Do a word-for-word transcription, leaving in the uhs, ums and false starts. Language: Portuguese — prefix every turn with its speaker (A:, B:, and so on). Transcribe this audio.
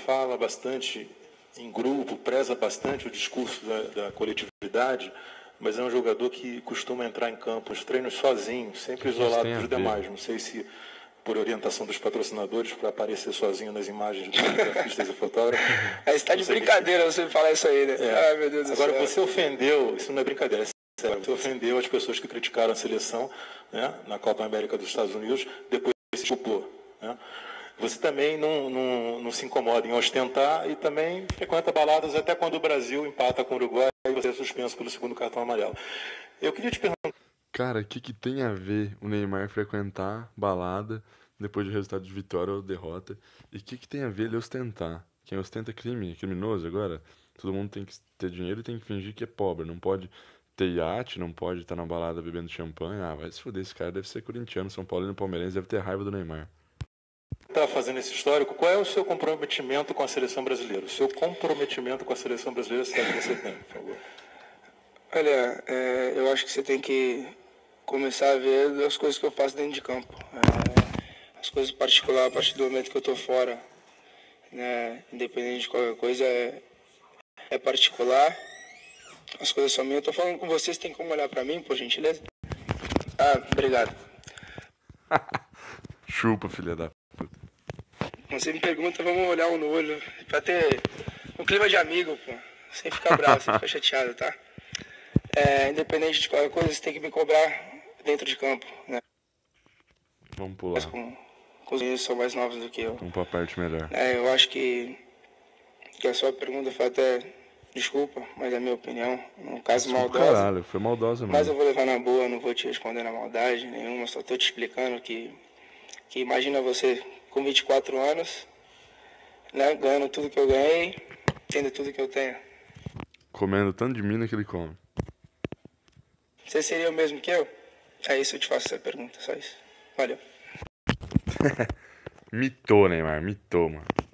A: fala bastante em grupo, preza bastante o discurso da, da coletividade, mas é um jogador que costuma entrar em campo, os treinos sozinho, sempre isolado dos demais. Não sei se por orientação dos patrocinadores, para aparecer sozinho nas imagens dos grafistas e fotógrafos.
B: Aí está de brincadeira que... você falar isso aí, né?
A: É. Ai, meu Deus Agora, do céu. Você ofendeu, isso não é brincadeira, é sério, você ofendeu as pessoas que criticaram a seleção, né, na Copa América dos Estados Unidos, depois se desculpou, né? Você também não, não, não se incomoda em ostentar e também frequenta baladas até quando o Brasil empata com o Uruguai e você é suspenso pelo segundo cartão amarelo. Eu queria te perguntar...
C: Cara, o que, que tem a ver o Neymar frequentar balada depois de resultado de vitória ou derrota? E o que, que tem a ver ele ostentar? Quem ostenta é crime, é criminoso agora? Todo mundo tem que ter dinheiro e tem que fingir que é pobre. Não pode ter iate, não pode estar na balada bebendo champanhe. Ah, vai se foder, esse cara deve ser corintiano, São Paulino, palmeirense, deve ter raiva do Neymar.
A: Está fazendo esse histórico, qual é o seu comprometimento com a seleção brasileira? O seu comprometimento com a seleção brasileira, se é que você tem, por favor.
B: Olha, é, eu acho que você tem que começar a ver as coisas que eu faço dentro de campo. É, as coisas particulares, a partir do momento que eu estou fora, né, independente de qualquer coisa, é, é particular. As coisas são minhas. Eu estou falando com vocês, tem como olhar para mim, por gentileza? Ah, obrigado.
C: Chupa, filha da puta.
B: Você me pergunta, vamos olhar um no olho, pra ter um clima de amigo, pô. Sem ficar bravo, sem ficar chateado, tá? É, independente de qualquer coisa, você tem que me cobrar dentro de campo, né?
C: Vamos pular.
B: Mas com, com os meninos são mais novos do que eu.
C: Vamos pra parte melhor.
B: É, eu acho que, que a sua pergunta foi até, desculpa, mas é a minha opinião, um caso
C: Desculpa,
B: maldoso.
C: Caralho, foi maldosa mesmo.
B: Mas eu vou levar na boa, não vou te responder na maldade nenhuma, só tô te explicando que, que imagina você com vinte e quatro anos, né, ganhando tudo que eu ganhei, tendo tudo que eu tenho.
C: Comendo tanto de mina que ele come.
B: Você seria o mesmo que eu? É isso, eu te faço essa pergunta, só isso. Valeu.
C: Mitou, Neymar, mitou, mano.